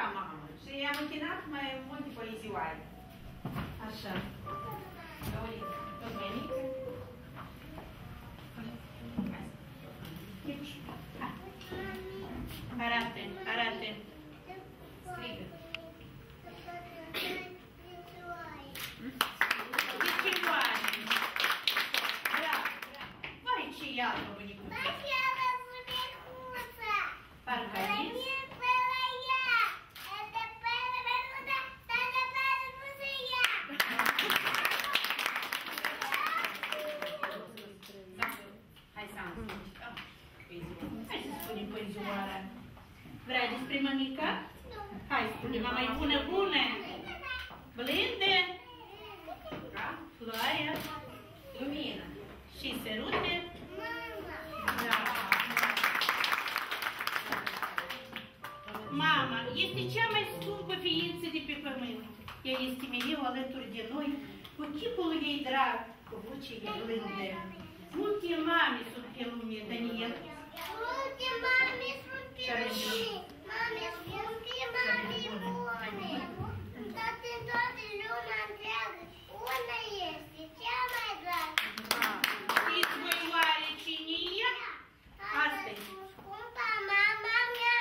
mamă. Și i-am închinat mai multe poezioare. Așa. Domenică. Arată, arată. Strigă. Chicioare. Bravo. Vai, ce iară, bunicuță. Parcă aici. Hai să spunem poezioara. Vrea despre mămica? Hai, spune, mama e bună, bună. Blândă. Floarea. Lumină. Și sărute. Mama este cea mai scumpă ființă de pe pământ. Ea este mereu alături de noi, cu chipul ei drag, cu vocea ei blândă. Multe mame sunt pe lume, Daniel. Multe mame sunt pe lume. Mame sunt mame bune. În toată lumea întreagă, una este cea mai dragă. Știți voi oare cine e? Asta-i. Scumpa mama mea.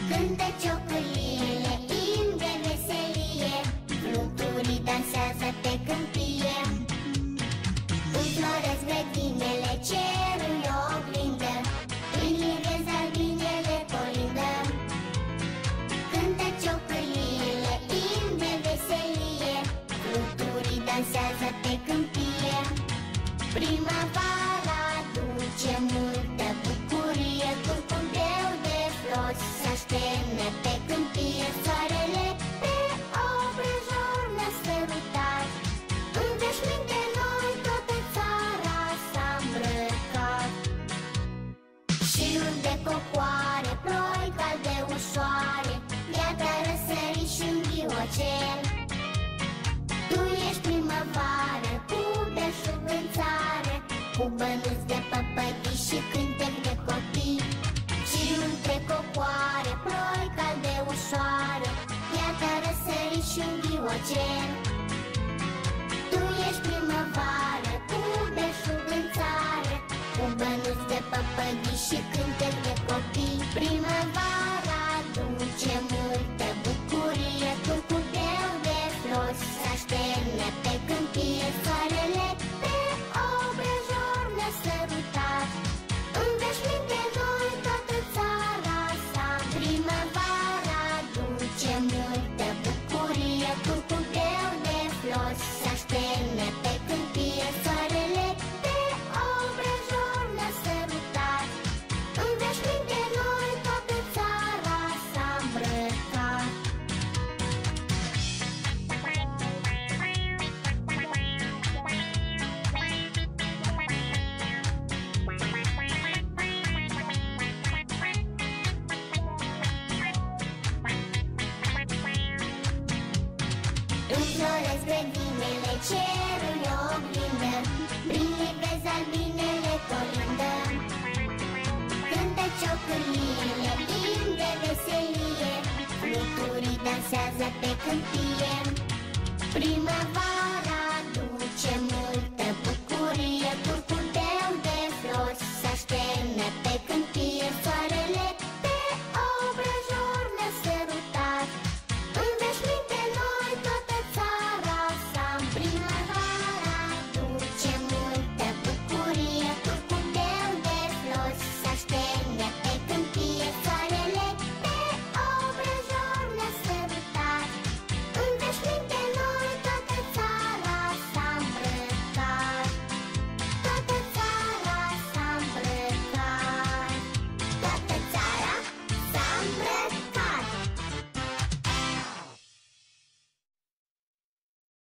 Cântă ciocăliile, imn de veselie, fluturii dansează pe câmpie. Înfloresc grădinele, cerul e o oglindă, în livezi albinele colindă. Cântă ciocăliile, imn de veselie, fluturii dansează pe câmpie. Primăvara aduce multă bucurie, curcubeul de flori s-așterne pe câmpie. Soarele pe obrăjor ne-a sărutat, în veșminte noi toată țara s-a îmbrăcat. Și unde cocoare, ploi calde ușoare, iată răsări și-n ghiocel. Tu ești primăvară, cu belșug în țară, cu bănuți de păpădii și cântec de copii. Și între cocoare, ploi calde ușoară, iată răsări și-n ghiocel. Tu ești primăvară, cu belșug în țară, cu bănuți de păpădii și cântec de copii. Primăvara aduce multă bucurie, curcubeu de flori s-așterne pe câmpie. Soarele pe obrăjor ne-a sărutat, în veșminte noi toată țara sa. Primăvara aduce multă bucurie, curcubeu de flori s-așterne pe câmpie. Soarele pe obrăjor ne-a sărutat, în veșminte noi toată țara s-a îmbrăcat. Înfloresc grădinele, cerul e o oglindă, prin livezi albinele colindă. Cântă ciocăliile, imn de veselie, fluturii dansează pe câmpie. Primăvara